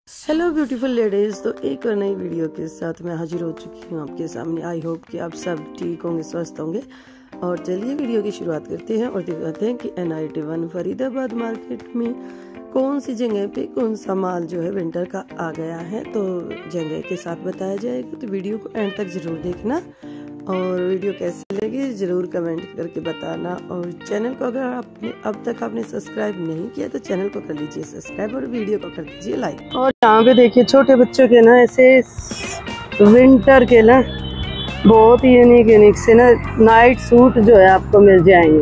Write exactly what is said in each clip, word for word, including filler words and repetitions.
Hello beautiful ladies, तो एक और नई वीडियो के साथ मैं हाजिर हो चुकी हूँ आपके सामने। आई होप कि आप सब ठीक होंगे, स्वस्थ होंगे। और चलिए वीडियो की शुरुआत करते हैं और दिखाते हैं कि N I T one Faridabad market में कौन सी जगह पे कौन सा माल जो है विंटर का आ गया है। तो जगह के साथ बताया जाएगा, तो वीडियो को एंड तक ज़रूर देखना और वीडियो कैसी लगी ज़रूर कमेंट करके बताना। और चैनल को अगर आपने अब तक आपने सब्सक्राइब नहीं किया तो चैनल को कर लीजिए सब्सक्राइब और वीडियो को कर दीजिए लाइक। और यहाँ पे देखिए छोटे बच्चों के ना ऐसे विंटर के ना बहुत ही यूनिक यूनिक से ना नाइट सूट जो है आपको मिल जाएंगे,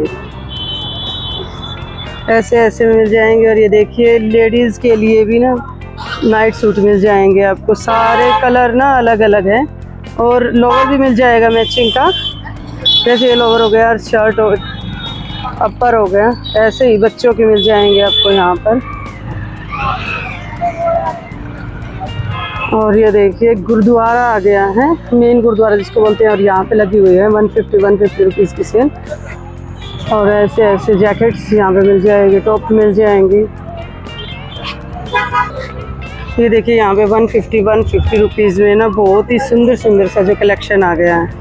ऐसे ऐसे मिल जाएंगे। और ये देखिए लेडीज़ के लिए भी ना नाइट सूट मिल जाएंगे आपको, सारे कलर ना अलग अलग है। और लोवर भी मिल जाएगा मैचिंग का, जैसे ये लोवर हो गया, शर्ट हो, अपर हो गया, ऐसे ही बच्चों के मिल जाएंगे आपको यहाँ पर। और ये देखिए गुरुद्वारा आ गया है, मेन गुरुद्वारा जिसको बोलते हैं, और यहाँ पे लगी हुई है one fifty one fifty rupees की सेल। और ऐसे ऐसे जैकेट्स यहाँ पे मिल जाएंगे, टॉप मिल जाएंगी। ये देखिए यहाँ पे one fifty one fifty rupees में ना बहुत ही सुंदर सुंदर सा जो कलेक्शन आ गया है।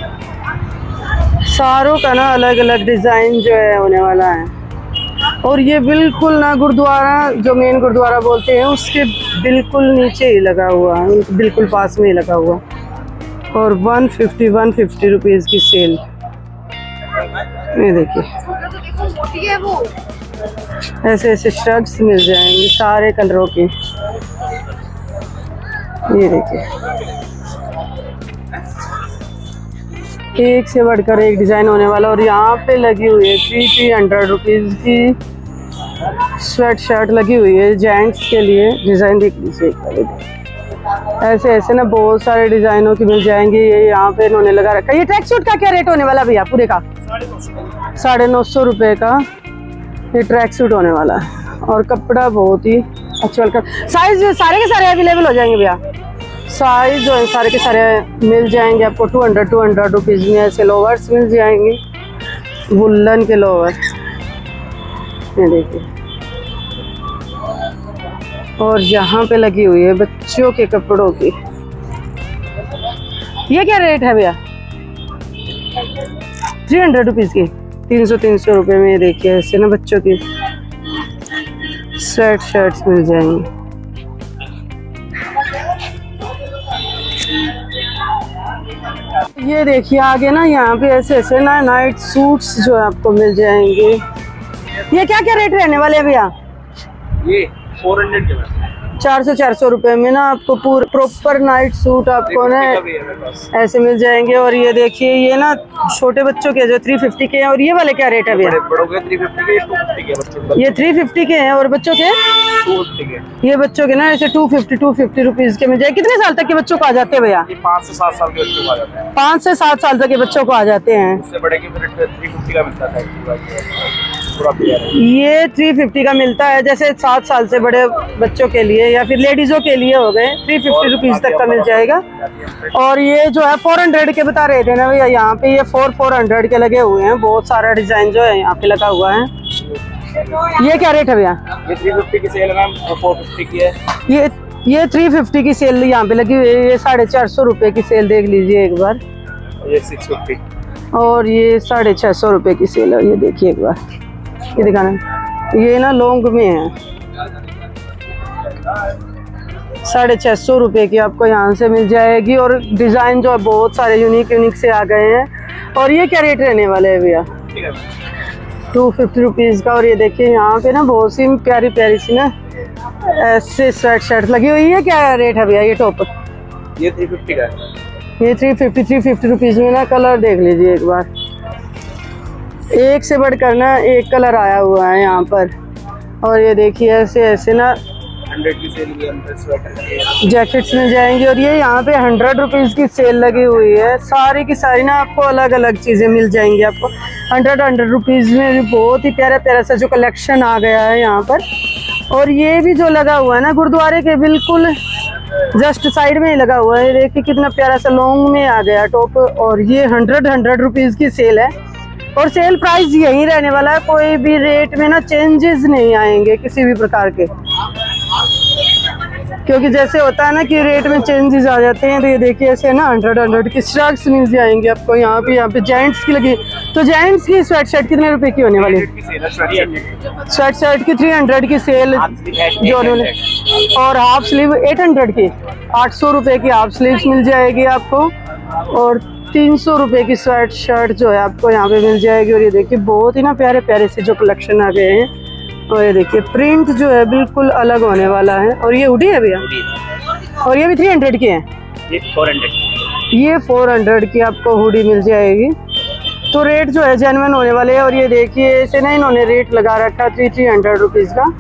सारों का ना अलग अलग डिज़ाइन जो है होने वाला है। और ये बिल्कुल ना गुरुद्वारा जो मेन गुरुद्वारा बोलते हैं उसके बिल्कुल नीचे ही लगा हुआ है, बिल्कुल पास में ही लगा हुआ। और one fifty one fifty rupees की सेल। ये देखिए ऐसे ऐसे शर्ट्स मिल जाएंगे सारे कलरों की। ये देखिए एक से बढ़कर एक डिज़ाइन होने वाला। और यहाँ पे लगी हुई है थ्री थ्री हंड्रेड रुपीज़ की स्वेट शर्ट लगी हुई है जेंट्स के लिए। डिज़ाइन देख लीजिए, ऐसे ऐसे ना बहुत सारे डिज़ाइनों की मिल जाएंगी। ये यहाँ पे इन्होंने लगा रखा है। ये ट्रैक सूट का क्या रेट होने वाला भैया? पूरे का साढ़े नौ सौ रुपये का ये ट्रैक सूट होने वाला है। और कपड़ा बहुत ही अच्छा का। साइज सारे के सारे अवेलेबल हो जाएंगे भैया, साइज जो है सारे के सारे मिल जाएंगे आपको two hundred two hundred rupees में। ऐसे लोवर्स मिल जाएंगे, वुलन के लोवर, ये देखिए। और यहाँ पे लगी हुई है बच्चों के कपड़ों की। ये क्या रेट है भैया? थ्री हंड्रेड रुपीज़ की, तीन सौ तीन सौ रुपये में। देखिए ऐसे ना बच्चों की स्वेट शर्ट्स मिल जाएंगी। ये देखिए आगे ना यहाँ पे ऐसे ऐसे ना नाइट सूट्स जो है आपको मिल जाएंगे। ये क्या क्या रेट रहने वाले हैं भैया? ये फोर हंड्रेड के चार सौ चार सौ रुपये में ना आपको पूरा प्रॉपर नाइट सूट आपको ना ऐसे मिल जाएंगे। और ये देखिए ये ना छोटे बच्चों के जो थ्री फिफ्टी के हैं। और ये वाले क्या रेट है भैया? ये थ्री फिफ्टी के हैं और बच्चों के ये बच्चों के ना ऐसे two fifty two fifty rupees के मिल जाए। कितने साल तक के बच्चों को आ जाते हैं भैया? पाँच से सात साल के बच्चों को आ जाते हैं। पाँच से सात साल तक के बच्चों को आ जाते हैं। उससे बड़े की फिर थ्री फिफ्टी का मिलता है। ये थ्री फिफ्टी का मिलता है, जैसे सात साल से बड़े बच्चों के लिए या फिर लेडीजों के लिए हो गए थ्री फिफ्टी रुपीज तक का मिल जाएगा। और ये जो है फोर हंड्रेड के बता रहे थे ना भैया, यहाँ पे ये फोर फोर हंड्रेड के लगे हुए हैं। बहुत सारा डिजाइन जो है यहाँ पे लगा हुआ है। ये क्या रेट है भैया? ये थ्री फिफ्टी की सेल है मैम, फोर फिफ्टी की है। ये ये थ्री फिफ्टी की सेल यहाँ पे लगी हुई है। ये साढ़े चार सौ रुपये की सेल देख लीजिए एक बार। ये सिक्स फिफ्टी और ये साढ़े छः सौ रुपये की सेल है। ये देखिए एक बार, ये दिखाना, ये ना लॉन्ग में है, साढ़े छः सौ रुपये की आपको यहाँ से मिल जाएगी। और डिज़ाइन जो है बहुत सारे यूनिक यूनिक से आ गए हैं। और ये क्या रेट रहने वाले हैं भैया? टू फिफ्टी रुपीज़ का। और ये देखिए यहाँ पे ना बहुत सी प्यारी प्यारी सी ना ऐसे स्वेट शर्ट लगी हुई है। क्या रेट है भैया ये टॉप? ये थ्री फिफ्टी का है। ये three fifty three fifty rupees में ना कलर देख लीजिए एक बार, एक से बढ़कर ना एक कलर आया हुआ है यहाँ पर। और ये देखिए ऐसे ऐसे ना हंड्रेड की सेल भी अंदर स्वेटर जैकेट्स मिल जाएंगी। और ये यहाँ पे हंड्रेड रुपीज़ की सेल लगी हुई है। सारी की सारी ना आपको अलग अलग चीज़ें मिल जाएंगी आपको हंड्रेड हंड्रेड रुपीज़ में। भी बहुत ही प्यारा प्यारा सा जो कलेक्शन आ गया है यहाँ पर। और ये भी जो लगा हुआ है ना गुरुद्वारे के बिल्कुल जस्ट साइड में ही लगा हुआ है। देखिए कितना प्यारा सा लॉन्ग में आ गया टॉप। और ये हंड्रेड हंड्रेड रुपीज़ की सेल है। और सेल प्राइस यही रहने वाला है, कोई भी रेट में ना चेंजेस नहीं आएंगे किसी भी प्रकार के। क्योंकि जैसे होता है ना कि रेट में चेंजेस आ जाते हैं। तो ये देखिए ऐसे ना हंड्रेड हंड्रेड की श्रग्स मिल जाएंगे आपको यहाँ पे। यहाँ पे जेंट्स की लगी, तो जेंट्स की स्वेट शर्ट कितने रुपए की होने वाली है? स्वेट शर्ट की थ्री हंड्रेड की सेल जो उन्होंने, और हाफ स्लीव एट हंड्रेड की, आठ सौ रुपये की हाफ स्लीव्स मिल जाएगी आपको। और तीन सौ रुपये की स्वेट शर्ट जो है आपको यहाँ पे मिल जाएगी। और ये देखिए बहुत ही ना प्यारे प्यारे से जो कलेक्शन आ गए हैं। और ये देखिए प्रिंट जो है बिल्कुल अलग होने वाला है। और ये हुडी है भैया, और ये भी थ्री हंड्रेड की है, ये फोर हंड्रेड ये फोर हंड्रेड की आपको हुडी मिल जाएगी। तो रेट जो है जेन्युइन होने वाले हैं। और ये देखिए ऐसे ना इन्होंने रेट लगा रखा थ्री थ्री हंड्रेड रुपीज़ का।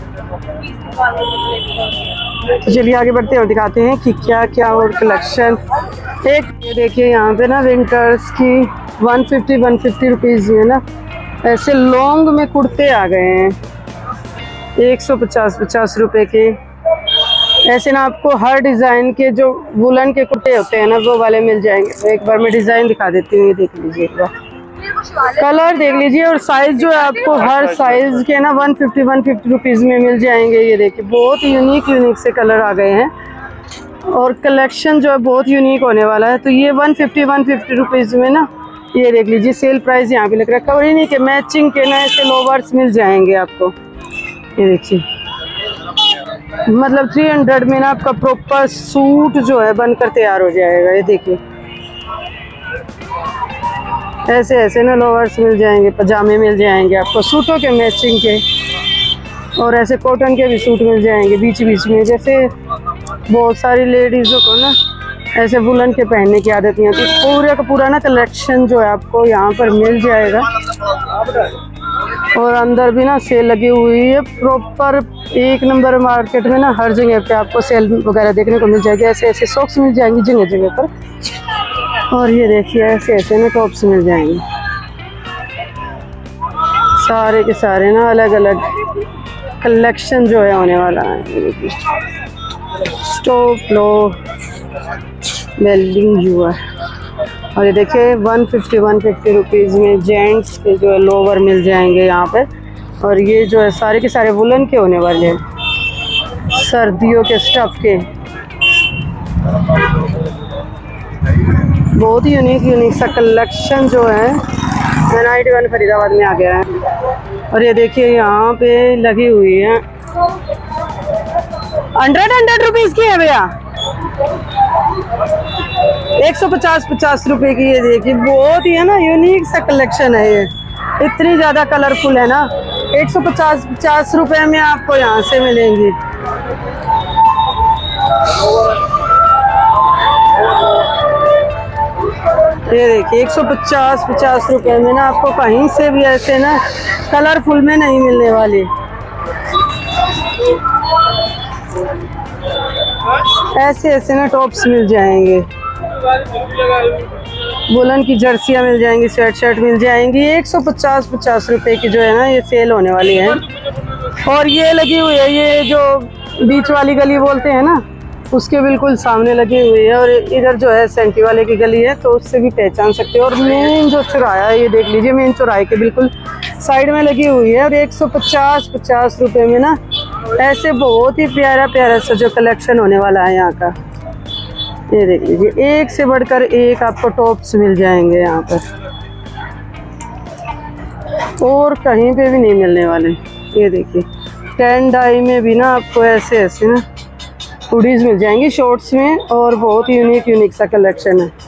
तो चलिए आगे बढ़ते हैं और दिखाते हैं कि क्या क्या और कलेक्शन। एक ये देखिए यहाँ पे ना विंटर्स की one fifty one fifty rupees में ना ऐसे लॉन्ग में कुर्ते आ गए हैं, एक सौ पचास पचास रुपए के। ऐसे ना आपको हर डिज़ाइन के जो वुलन के कुर्ते होते हैं ना वो वाले मिल जाएंगे। तो एक बार मैं डिज़ाइन दिखा देती हूँ, ये देख लीजिए एक बार, कलर देख लीजिए। और साइज़ जो है आपको हर साइज़ के ना one fifty one fifty rupees में मिल जाएंगे। ये देखिए बहुत यूनिक यूनिक से कलर आ गए हैं और कलेक्शन जो है बहुत यूनिक होने वाला है। तो ये one fifty one fifty rupees में ना ये देख लीजिए सेल प्राइस यहाँ पे लग रखा है। और ये नहीं कि मैचिंग के ना ऐसे लोवर्स मिल जाएंगे आपको। ये देखिए मतलब थ्री हंड्रेड में ना आपका प्रॉपर सूट जो है बनकर तैयार हो जाएगा। ये देखिए ऐसे ऐसे ना लोवर्स मिल जाएंगे, पजामे मिल जाएंगे आपको सूटों के मैचिंग के। और ऐसे कॉटन के भी सूट मिल जाएंगे बीच बीच में। जैसे बहुत सारी लेडीज़ों को ना ऐसे वुलन के पहनने की आदत नहीं होती। पूरा का पूरा ना कलेक्शन जो है आपको यहाँ पर मिल जाएगा। और अंदर भी ना सेल लगी हुई है प्रॉपर। एक नंबर मार्केट में ना हर जगह पे आपको सेल वगैरह देखने को मिल जाएगी। ऐसे ऐसे सॉक्स मिल जाएंगी जगह जगह पर। और ये देखिए ऐसे ऐसे ना टॉप्स मिल जाएंगे, सारे के सारे ना अलग अलग कलेक्शन जो है होने वाला है। स्टॉप लो वेल्डिंग जुआ। और ये देखिए one fifty one fifty rupees में जेंट्स के जो है लोवर मिल जाएंगे यहाँ पे। और ये जो है सारे के सारे वुलन के होने वाले हैं, सर्दियों के स्टफ के। बहुत ही यूनिक यूनिक सा कलेक्शन जो है N I T one Faridabad में आ गया है। और ये देखिए यहाँ पे लगी हुई है हंड्रेड हंड्रेड रुपीज़ की है भैया, एक सौ पचास पचास रुपए की। ये देखिए बहुत ही है ना यूनिक सा कलेक्शन है। ये इतनी ज़्यादा कलरफुल है ना, एक सौ पचास पचास रुपए में आपको यहाँ से मिलेंगी। ये देखिए एक सौ पचास पचास रुपए में ना आपको कहीं से भी ऐसे ना कलरफुल में नहीं मिलने वाली। ऐसे ऐसे ना टॉप्स मिल जाएंगे, वुलन की जर्सियाँ मिल जाएंगी, स्वेट शर्ट मिल जाएंगी। एक सौ पचास पचास रुपए की जो है ना ये सेल होने वाली है। और ये लगी हुई है, ये जो बीच वाली गली बोलते हैं ना उसके बिल्कुल सामने लगी हुई है। और इधर जो है सेंटी वाले की गली है तो उससे भी पहचान सकते हो। और मेन जो चौराहा है ये देख लीजिए, मेन चौराहे के बिल्कुल साइड में लगी हुई है। और एक सौ पचास पचास रुपए में ना ऐसे बहुत ही प्यारा प्यारा सा जो कलेक्शन होने वाला है यहाँ का। ये देख लीजिए एक से बढ़कर एक आपको टॉप्स मिल जाएंगे यहाँ पर, और कहीं पे भी नहीं मिलने वाले। ये देखिए टेन डाई में भी ना आपको ऐसे ऐसे ना हुडीज मिल जाएंगी शॉर्ट्स में। और बहुत ही यूनिक यूनिक सा कलेक्शन है।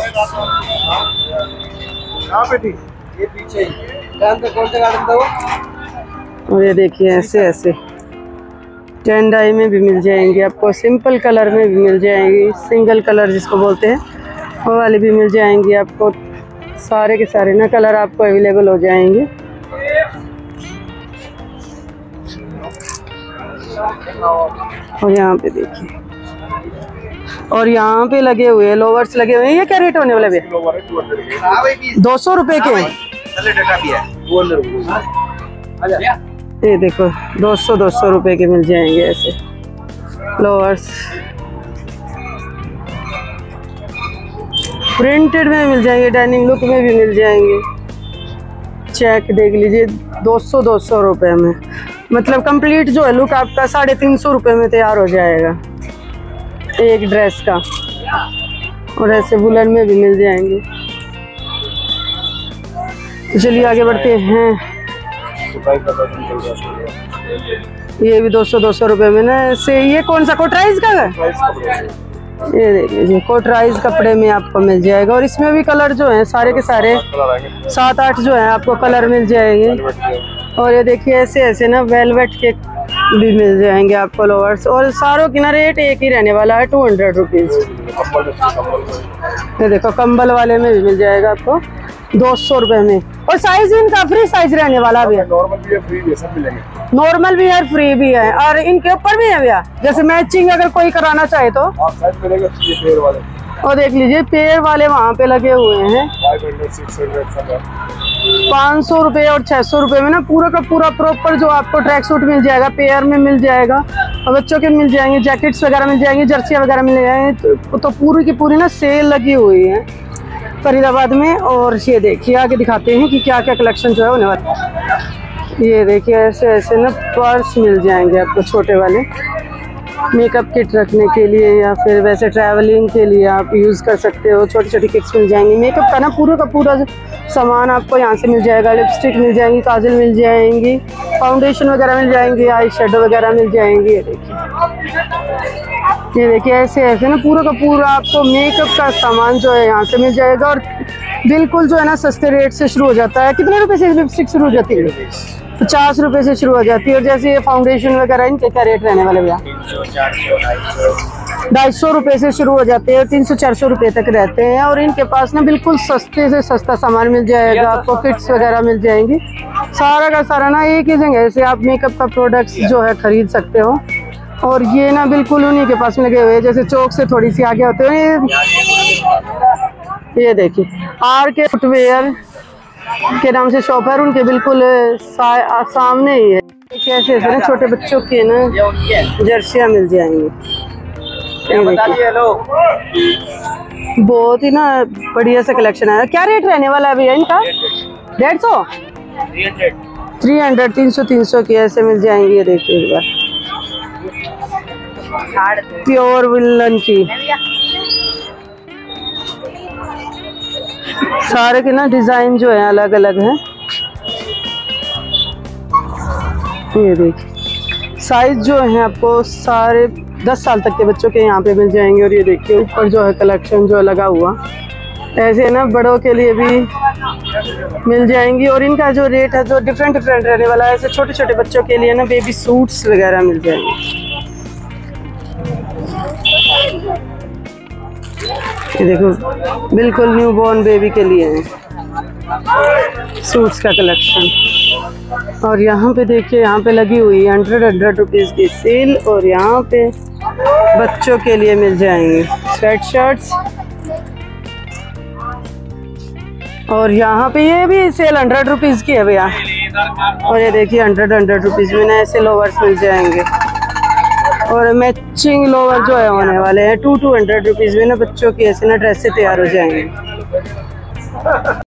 ये पीछे कौन सा गार्डन था वो? और ये देखिए ऐसे ऐसे टेन डाई में भी मिल जाएंगी आपको, सिंपल कलर में भी मिल जाएंगी, सिंगल कलर जिसको बोलते हैं वो वाले भी मिल जाएंगी आपको। सारे के सारे ना कलर आपको अवेलेबल हो जाएंगे। और यहाँ पे देखिए, और यहाँ पे लगे हुए हैं लोवर्स लगे हुए हैं। ये क्या रेट होने वाला है? दो सौ रुपए के। ये देखो दो सौ दो सौ रुपए के मिल जाएंगे ऐसे लोवर्स। प्रिंटेड में मिल जाएंगे, डाइनिंग लुक में भी मिल जाएंगे। चेक देख लीजिए दो सौ दो सौ रुपए में, मतलब कंप्लीट जो है लुक आपका साढ़े तीन सौ रुपये में तैयार हो जाएगा। एक ड्रेस का, और ऐसे वुलन में भी मिल जाएंगे। तो चलिए आगे बढ़ते हैं। ये भी दो सौ दो सौ रुपये में ना ऐसे। ये कौन सा कोटराइज का है? ये देख लीजिए, कोटराइज कपड़े में आपको मिल जाएगा। और इसमें भी कलर जो है सारे के सारे सात आठ जो है आपको कलर मिल जाएंगे। और ये देखिए ऐसे ऐसे ना वेलवेट के भी मिल जाएंगे आपको लोअर्स। और सारों की ना रेट एक ही रहने वाला है, टू हंड्रेड रुपीज़। ये देखो कंबल वाले में भी मिल जाएगा आपको दो सौ रुपये में। और साइज इनका फ्री साइज रहने वाला भी है, नॉर्मल भी है, फ्री भी है, सब मिलेंगे। नॉर्मल भी है, फ्री भी है, और इनके ऊपर भी है भैया। जैसे मैचिंग अगर कोई कराना चाहे तो साइज मिलेगा। पेयर वाले, और देख लीजिए पेयर वाले वहाँ पे लगे हुए हैं पाँच सौ रुपये और छः सौ रुपये में ना पूरा का पूरा प्रॉपर जो आपको ट्रैक सूट मिल जाएगा, पेयर में मिल जाएगा। और बच्चों के मिल जाएंगे, जैकेट्स वगैरह मिल जाएंगी, जर्सी वगैरह मिल जाएंगे। तो, तो पूरी की पूरी ना सेल लगी हुई है फरीदाबाद में। और ये देखिए आगे दिखाते हैं कि क्या क्या कलेक्शन जो है होने वाला है। ये देखिए ऐसे ऐसे ना पर्स मिल जाएंगे आपको छोटे वाले, मेकअप किट रखने के लिए या फिर वैसे ट्रैवलिंग के लिए आप यूज़ कर सकते हो। छोटी छोटी किट्स मिल जाएंगी। मेकअप का ना पूरा का पूरा सामान आपको यहाँ से मिल जाएगा। लिपस्टिक मिल जाएंगी, काजल मिल जाएंगी, फाउंडेशन वगैरह मिल जाएंगी, आई शेडो वगैरह मिल जाएंगी। ये देखिए ये देखिए ऐसे ऐसे ना पूरा का पूरा आपको मेकअप का सामान जो है यहाँ से मिल जाएगा। और बिल्कुल जो है ना सस्ते रेट से शुरू हो जाता है। कितने रुपए से लिपस्टिक शुरू हो जाती है? पचास रुपए से शुरू हो जाती है। और जैसे ये फाउंडेशन वगैरह इनके क्या रेट रहने वाले भैया? ढाई सौ रुपये से शुरू हो जाते हैं, तीन सौ चार सौ रुपये तक रहते हैं। और इनके पास ना बिल्कुल सस्ते से सस्ता सामान मिल जाएगा आपको। किट्स वगैरह मिल जाएंगी, सारा का सारा ना एक ही जगह से आप मेकअप का प्रोडक्ट्स जो है खरीद सकते हो। और ये ना बिल्कुल उन्हीं के पास में लगे हुए हैं, जैसे चौक से थोड़ी सी आगे होते हैं। ये देखिए आर के फुटवेयर के नाम से शॉप है, उनके बिल्कुल सा, सामने ही है। कैसे ऐसे ना छोटे बच्चों के ना जर्सियाँ मिल जाएंगी। बहुत ही ना बढ़िया सा कलेक्शन है। क्या रेट रहने वाला है भैया इनका? डेढ़ सौ थ्री हंड्रेड तीन सौ तीन सौ की ऐसे मिल जाएंगी। ये देखिए एक बार प्योर विलन की सारे के ना डिजाइन जो है अलग अलग है। ये देखिए साइज जो है आपको सारे दस साल तक के बच्चों के यहाँ पे मिल जाएंगे। और ये देखिए ऊपर जो है कलेक्शन जो लगा हुआ ऐसे ना बड़ों के लिए भी मिल जाएंगी। और इनका जो रेट है जो डिफरेंट डिफरेंट रहने वाला है। ऐसे छोटे छोटे बच्चों के लिए ना बेबी सूट्स वगैरह मिल जाएंगे। ये देखो बिल्कुल न्यू बॉर्न बेबी के लिए है सूट्स का कलेक्शन। और यहाँ पे देखिए यहाँ पे लगी हुई है हंड्रेड हंड्रेड रुपीज़ की सेल। और यहाँ पे बच्चों के लिए मिल जाएंगे स्वेट शर्ट्स। और यहाँ पे ये भी सेल हंड्रेड रुपीज़ की है भैया। और ये देखिए हंड्रेड हंड्रेड रुपीज़ में ना ऐसे लोवर्स मिल जाएंगे। और मैचिंग लोवर जो है होने वाले हैं टू टू हंड्रेड रुपीज़ में ना बच्चों की ऐसे ना ड्रेस से तैयार हो जाएंगे।